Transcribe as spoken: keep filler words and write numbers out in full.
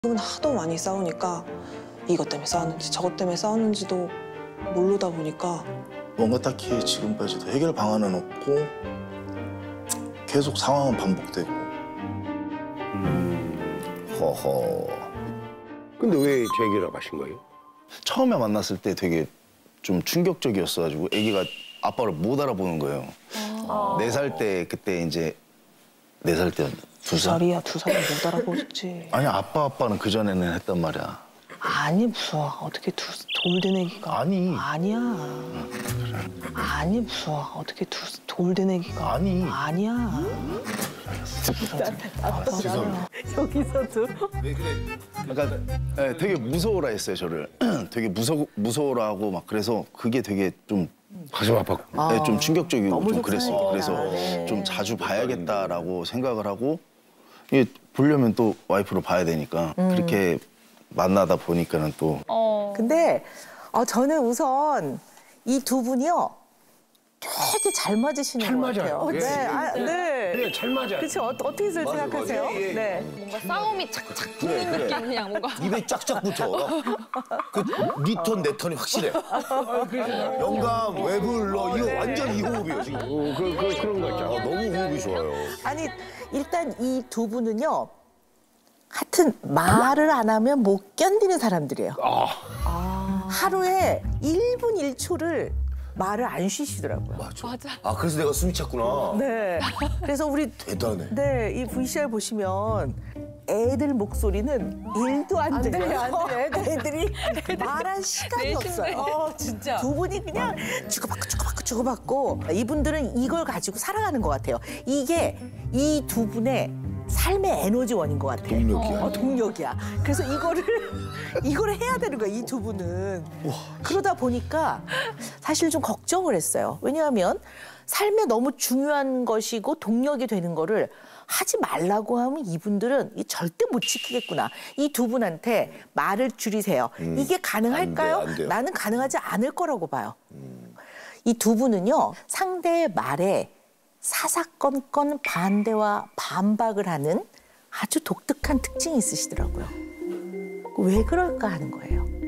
은 하도 많이 싸우니까 이것 때문에 싸웠는지 저것 때문에 싸웠는지도 모르다 보니까 뭔가 딱히 지금까지도 해결 방안은 없고 계속 상황은 반복되고. 음, 허허. 근데 왜 재결합 하신 거예요? 처음에 만났을 때 되게 좀 충격적이었어가지고 아기가 아빠를 못 알아보는 거예요. 네 살 때 그때 이제 네 살 때 두 살? 살이야 두 살은 못 알아보겠지. 아니 아빠 아빠는 그 전에는 했단 말이야. 아니 무서워. 어떻게 두 돌된 애기가. 아니. 아니야. 아니 무서워. 어떻게 두 돌된 애기가. 아니. 아니야. 아, 죄송합니다. 여기서도. 왜 그래? 그러니까 네, 되게 무서워라 했어요 저를. 되게 무서 무서워라 하고 막 그래서 그게 되게 좀 가슴 아팠고. 아, 네, 좀 충격적이고 너무 좀 그랬어요. 속상했구나. 그래서 네. 좀 자주 봐야겠다라고 생각을 하고 이게 보려면 또 와이프로 봐야 되니까 음. 그렇게 만나다 보니까는 또 근데 어, 저는 우선 이 두 분이요 되게 잘 맞으시는 잘 것 맞아요. 같아요. 예. 네, 아, 네. 네, 잘 맞아요. 그렇죠. 어, 어떻게 생각하세요? 맞아요. 예, 예. 네. 뭔가 싸움이 착착 그래, 붙는 그래. 느낌 그냥 뭔가 입에 짝짝 붙어. 그네 톤, 내 톤이 확실해. 영감, 왜 불러? 이거 완전 이 호흡이에요, 지금. 어, 그, 그, 그런 거 있죠. 아, 너무 호흡이 좋아요. 아니 일단 이 두 분은요. 하여튼 말을 안 하면 못 견디는 사람들이에요. 아, 하루에 일 분 일 초를 말을 안 쉬시더라고요. 맞아. 맞아. 아, 그래서 내가 숨이 찼구나. 네. 그래서 우리 대단해. 네, 이 브이씨알 보시면 애들 목소리는 일도 안 들려요. 안 들려요. 애들이 말할 시간이 없어요. 어, 진짜. 두 분이 그냥 주고받고 주고받고 주고받고 이분들은 이걸 가지고 살아가는 것 같아요. 이게 이 두 분의 삶의 에너지원인 것 같아요. 동력이야. 어, 동력이야. 그래서 이거를 이거를 해야 되는 거야, 이 두 분은. 그러다 보니까 사실 좀 걱정을 했어요. 왜냐하면 삶에 너무 중요한 것이고 동력이 되는 거를 하지 말라고 하면 이분들은 이 절대 못 지키겠구나. 이 두 분한테 말을 줄이세요. 이게 가능할까요? 안 돼요, 안 돼요. 나는 가능하지 않을 거라고 봐요. 이 두 분은요, 상대의 말에 사사건건 반대와 반박을 하는 아주 독특한 특징이 있으시더라고요. 왜 그럴까 하는 거예요.